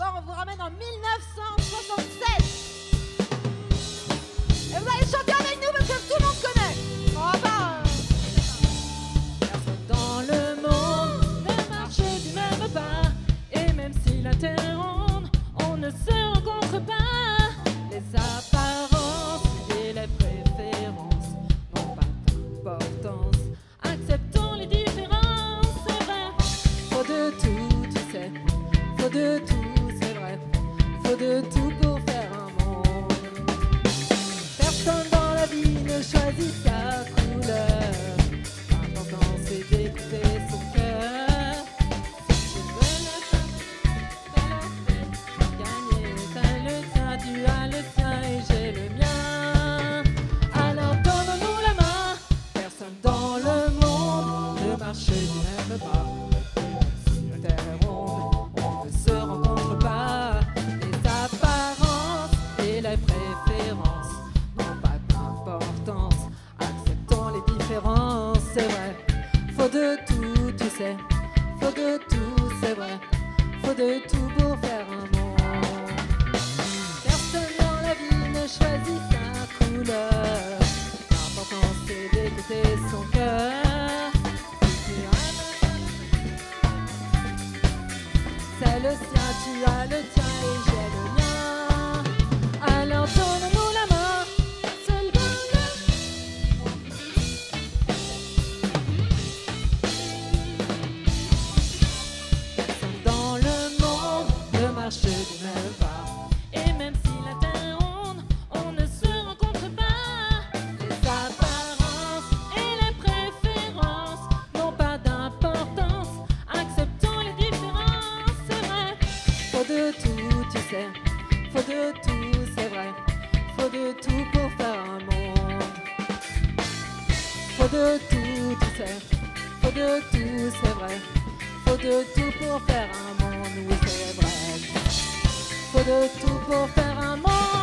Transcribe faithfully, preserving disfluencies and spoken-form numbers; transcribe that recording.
Encore, on vous ramène en mille neuf cent soixante-sept. Et vous allez chanter avec nous parce que tout le monde connaît. Oh bah, Personne dans le monde ne marche du même pas. Et même si la terre ronde, on ne se rencontre pas. Les apparences et les préférences n'ont pas d'importance. Acceptons les différences, c'est vrai. Faut de tout, tu sais. Faut de tout, c'est vrai. Faut de tout pour faire un monde. Personne dans la vie ne choisit sa couleur. L'important c'est d'écouter son cœur. Si tu veux le faire, gagner, t'as le tien, tu as le tien et j'ai le mien. Alors donne-nous la main. Personne dans le monde ne marche du même pas. Si la terre est ronde, on ne se rencontre pas. Les apparences et les préférences n'ont pas d'importance. Acceptons les différences, c'est vrai. Faut de tout, tu sais. Faut de tout, c'est vrai. Faut de tout pour faire un monde. Personne dans la vie ne choisit sa couleur. L'important c'est d'écouter son cœur. Si tu as c'est le sien, tu as le tien et j'ai le mien. Alors donne-nous la main. Seul dans Personne dans le monde ne marche du même pas. Et même si la terre est ronde, on ne se rencontre pas. Les apparences et les préférences n'ont pas d'importance. Acceptons les différences, c'est vrai. Faut de tout, tu sais. Faut de tout, c'est vrai. Faut de tout pour faire un monde. Faut de tout, tu sais. Faut de tout, c'est vrai. Faut de tout pour faire un monde, oui c'est vrai. Faut de tout pour faire un monde.